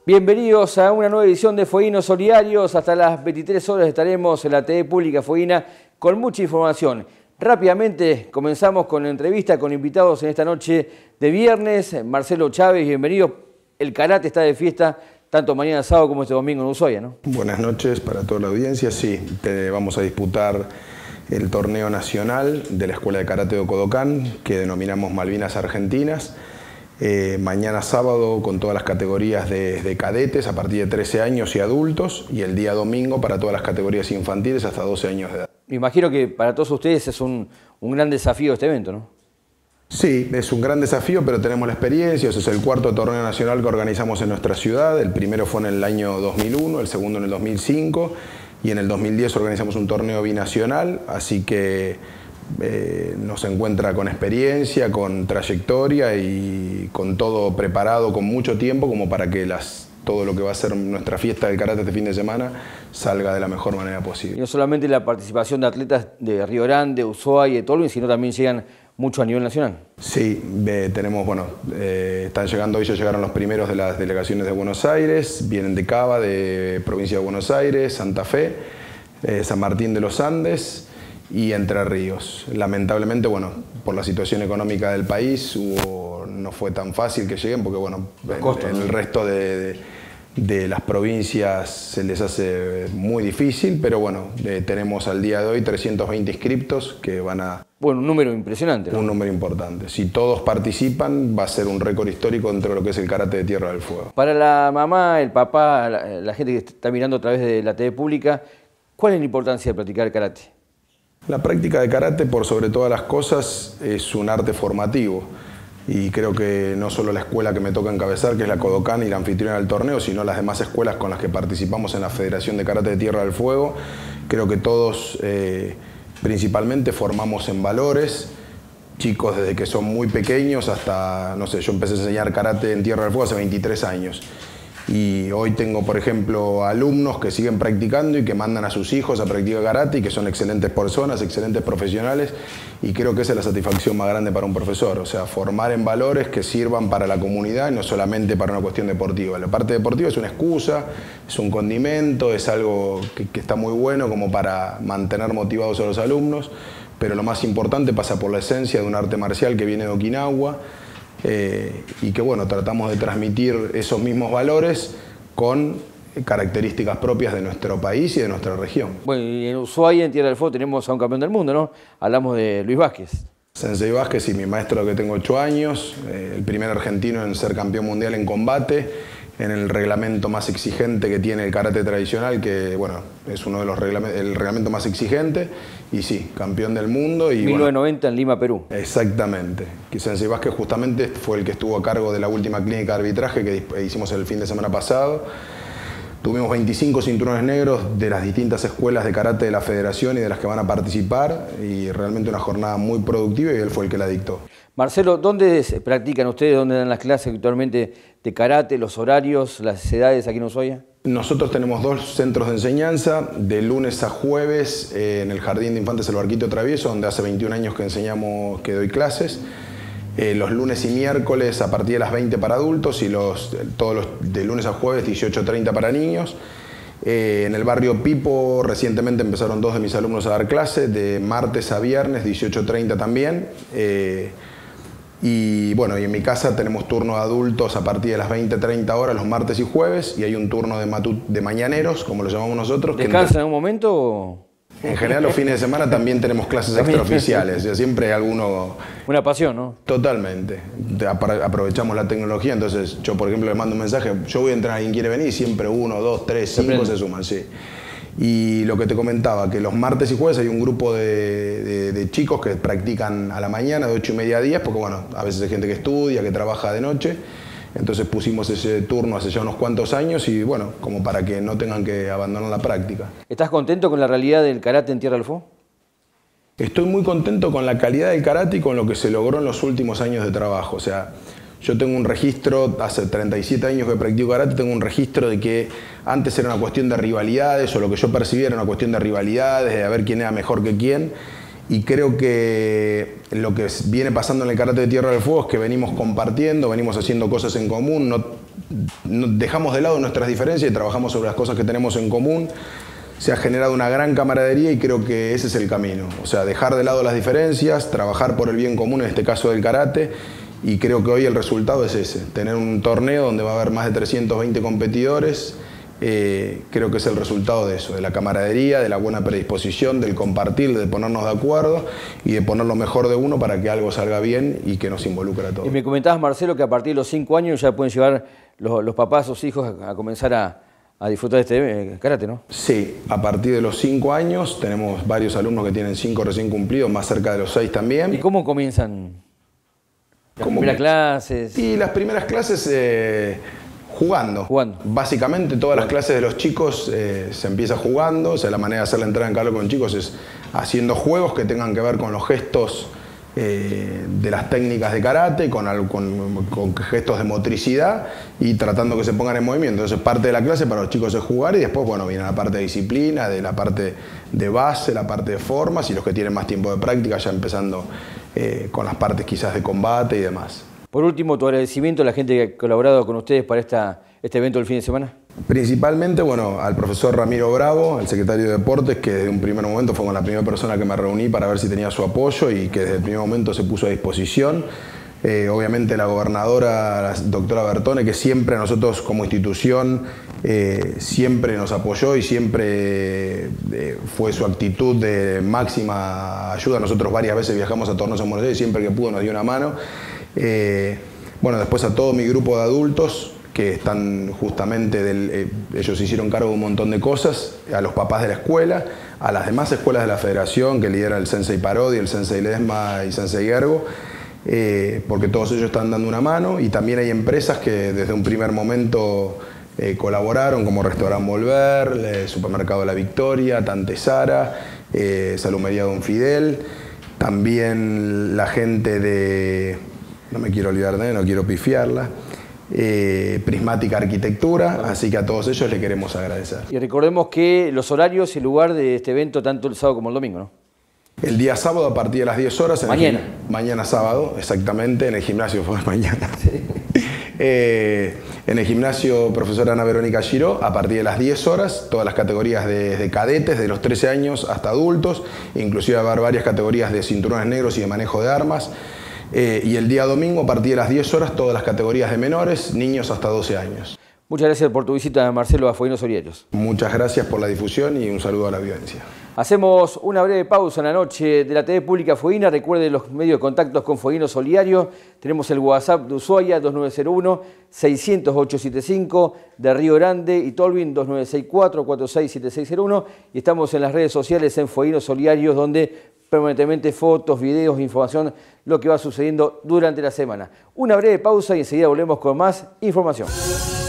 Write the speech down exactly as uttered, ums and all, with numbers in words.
Bienvenidos a una nueva edición de Fueguinos Solidarios. Hasta las veintitrés horas estaremos en la T V Pública Fueguina con mucha información. Rápidamente comenzamos con la entrevista con invitados en esta noche de viernes. Marcelo Chávez, bienvenido. El karate está de fiesta tanto mañana sábado como este domingo en Ushuaia, ¿no? Buenas noches para toda la audiencia. Sí, te vamos a disputar el torneo nacional de la Escuela de Karate de Kodokan, que denominamos Malvinas Argentinas. Eh, mañana sábado con todas las categorías de, de cadetes a partir de trece años y adultos, y el día domingo para todas las categorías infantiles hasta doce años de edad. Me imagino que para todos ustedes es un, un gran desafío este evento, ¿no? Sí, es un gran desafío, pero tenemos la experiencia. Ese es el cuarto torneo nacional que organizamos en nuestra ciudad. El primero fue en el año dos mil uno, el segundo en el dos mil cinco, y en el dos mil diez organizamos un torneo binacional, así que Eh, nos encuentra con experiencia, con trayectoria y con todo preparado con mucho tiempo como para que las, todo lo que va a ser nuestra fiesta del karate este fin de semana salga de la mejor manera posible. Y no solamente la participación de atletas de Río Grande, Ushuaia y de Tolwyn, sino también llegan mucho a nivel nacional. Sí, eh, tenemos, bueno, eh, están llegando, hoy ya llegaron los primeros de las delegaciones de Buenos Aires, vienen de Cava, de provincia de Buenos Aires, Santa Fe, eh, San Martín de los Andes y Entre Ríos. Lamentablemente, bueno, por la situación económica del país hubo, no fue tan fácil que lleguen porque, bueno, en, en el resto de, de, de las provincias se les hace muy difícil, pero bueno, eh, tenemos al día de hoy trescientos veinte inscriptos que van a... Bueno, un número impresionante, ¿no? Un número importante. Si todos participan, va a ser un récord histórico dentro de lo que es el karate de Tierra del Fuego. Para la mamá, el papá, la, la gente que está mirando a través de la T V Pública, ¿cuál es la importancia de practicar karate? La práctica de karate, por sobre todas las cosas, es un arte formativo. Y creo que no solo la escuela que me toca encabezar, que es la Kodokan y la anfitriona del torneo, sino las demás escuelas con las que participamos en la Federación de Karate de Tierra del Fuego, creo que todos eh, principalmente formamos en valores. Chicos desde que son muy pequeños hasta, no sé, yo empecé a enseñar karate en Tierra del Fuego hace veintitrés años. Y hoy tengo, por ejemplo, alumnos que siguen practicando y que mandan a sus hijos a practicar karate y que son excelentes personas, excelentes profesionales, y creo que esa es la satisfacción más grande para un profesor, o sea, formar en valores que sirvan para la comunidad y no solamente para una cuestión deportiva. La parte deportiva es una excusa, es un condimento, es algo que, que está muy bueno como para mantener motivados a los alumnos, pero lo más importante pasa por la esencia de un arte marcial que viene de Okinawa. Eh, y que bueno, tratamos de transmitir esos mismos valores con características propias de nuestro país y de nuestra región. Bueno, y en Ushuaia, en Tierra del Fuego, tenemos a un campeón del mundo, ¿no? Hablamos de Luis Vázquez. Sensei Vázquez, y mi maestro que tengo ocho años, eh, el primer argentino en ser campeón mundial en combate, en el reglamento más exigente que tiene el karate tradicional, que bueno, es uno de los reglamentos, el reglamento más exigente, y sí, campeón del mundo. Y, mil novecientos noventa bueno, en Lima, Perú. Exactamente. Que Sensei Vázquez justamente fue el que estuvo a cargo de la última clínica de arbitraje que hicimos el fin de semana pasado. Tuvimos veinticinco cinturones negros de las distintas escuelas de karate de la federación y de las que van a participar, y realmente una jornada muy productiva, y él fue el que la dictó. Marcelo, ¿dónde se practican ustedes? ¿Dónde dan las clases actualmente de karate, los horarios, las edades aquí en Ushuaia? Nosotros tenemos dos centros de enseñanza, de lunes a jueves eh, en el Jardín de Infantes El Barquito Travieso, donde hace veintiún años que enseñamos, que doy clases. Eh, los lunes y miércoles a partir de las veinte para adultos, y los, todos los de lunes a jueves dieciocho treinta para niños. Eh, en el barrio Pipo recientemente empezaron dos de mis alumnos a dar clase, de martes a viernes dieciocho treinta también. Eh, y bueno, y en mi casa tenemos turno de adultos a partir de las veinte treinta horas los martes y jueves, y hay un turno de, matut de mañaneros, como lo llamamos nosotros. ¿Descansan en algún momento o...? En general los fines de semana también tenemos clases extraoficiales, o sea, siempre hay alguno... Una pasión, ¿no? Totalmente. Aprovechamos la tecnología, entonces yo, por ejemplo, le mando un mensaje, yo voy a entrar, ¿alguien quiere venir? Siempre uno, dos, tres, cinco se suman, sí. Y lo que te comentaba, que los martes y jueves hay un grupo de, de, de chicos que practican a la mañana, de ocho y media a diez, porque bueno, a veces hay gente que estudia, que trabaja de noche. Entonces pusimos ese turno hace ya unos cuantos años y bueno, como para que no tengan que abandonar la práctica. ¿Estás contento con la realidad del karate en Tierra del Fuego? Estoy muy contento con la calidad del karate y con lo que se logró en los últimos años de trabajo. O sea, yo tengo un registro, hace treinta y siete años que practico karate, tengo un registro de que antes era una cuestión de rivalidades, o lo que yo percibía era una cuestión de rivalidades, de a ver quién era mejor que quién. Y creo que lo que viene pasando en el karate de Tierra del Fuego es que venimos compartiendo, venimos haciendo cosas en común. No, dejamos de lado nuestras diferencias y trabajamos sobre las cosas que tenemos en común. Se ha generado una gran camaradería y creo que ese es el camino. O sea, dejar de lado las diferencias, trabajar por el bien común, en este caso del karate, y creo que hoy el resultado es ese. Tener un torneo donde va a haber más de trescientos veinte competidores, eh, creo que es el resultado de eso, de la camaradería, de la buena predisposición, del compartir, de ponernos de acuerdo y de poner lo mejor de uno para que algo salga bien y que nos involucre a todos. Y me comentabas, Marcelo, que a partir de los cinco años ya pueden llevar los, los papás, sus hijos a, a comenzar a... a disfrutar de este eh, karate, ¿no? Sí, a partir de los cinco años tenemos varios alumnos que tienen cinco recién cumplidos, más cerca de los seis también. ¿Y cómo comienzan las ¿Cómo primeras que? clases? Y las primeras clases eh, jugando. Jugando. Básicamente todas las clases de los chicos eh, se empieza jugando, o sea, la manera de hacer la entrada en calor con chicos es haciendo juegos que tengan que ver con los gestos Eh, de las técnicas de karate, con, con, con gestos de motricidad y tratando que se pongan en movimiento. Entonces parte de la clase para los chicos es jugar y después bueno, viene la parte de disciplina, de la parte de base, la parte de formas y los que tienen más tiempo de práctica ya empezando eh, con las partes quizás de combate y demás. Por último, tu agradecimiento a la gente que ha colaborado con ustedes para esta, este evento del fin de semana. Principalmente, bueno, al profesor Ramiro Bravo, el secretario de Deportes, que desde un primer momento fue con la primera persona que me reuní para ver si tenía su apoyo y que desde el primer momento se puso a disposición. Eh, obviamente la gobernadora, la doctora Bertone, que siempre a nosotros como institución eh, siempre nos apoyó y siempre eh, fue su actitud de máxima ayuda. Nosotros varias veces viajamos a torneos en Buenos Aires y siempre que pudo nos dio una mano. Eh, bueno, después a todo mi grupo de adultos, que están justamente, del, eh, ellos se hicieron cargo de un montón de cosas, a los papás de la escuela, a las demás escuelas de la federación, que lidera el Sensei Parodi, el Sensei Ledesma y Sensei Ergo, eh, porque todos ellos están dando una mano, y también hay empresas que desde un primer momento eh, colaboraron, como Restaurant Volver, el Supermercado La Victoria, Tante Sara, eh, Salumería Don Fidel, también la gente de, no me quiero olvidar de, no quiero pifiarla, Eh, Prismática Arquitectura, así que a todos ellos les queremos agradecer. Y recordemos que los horarios y el lugar de este evento, tanto el sábado como el domingo, ¿no? El día sábado a partir de las diez horas. En Mañana. El, mañana sábado, exactamente, en el gimnasio, fue mañana. Sí. eh, en el gimnasio Profesora Ana Verónica Giró, a partir de las diez horas, todas las categorías de, de cadetes, de los trece años hasta adultos, inclusive va a haber varias categorías de cinturones negros y de manejo de armas. Eh, y el día domingo, a partir de las diez horas, todas las categorías de menores, niños hasta doce años. Muchas gracias por tu visita, Marcelo, a Fueguinos Olivarios. Muchas gracias por la difusión y un saludo a la audiencia. Hacemos una breve pausa en la noche de la T V Pública Fueguina. Recuerde los medios de contacto con Fueguinos Solidario. Tenemos el WhatsApp de Ushuaia dos nueve cero uno, seis cero cero, ocho siete cinco, de Río Grande y Tolwyn dos nueve seis cuatro, cuatro seis siete seis cero uno. Y estamos en las redes sociales en Fueguinos Solidarios, donde permanentemente fotos, videos, información, lo que va sucediendo durante la semana. Una breve pausa y enseguida volvemos con más información.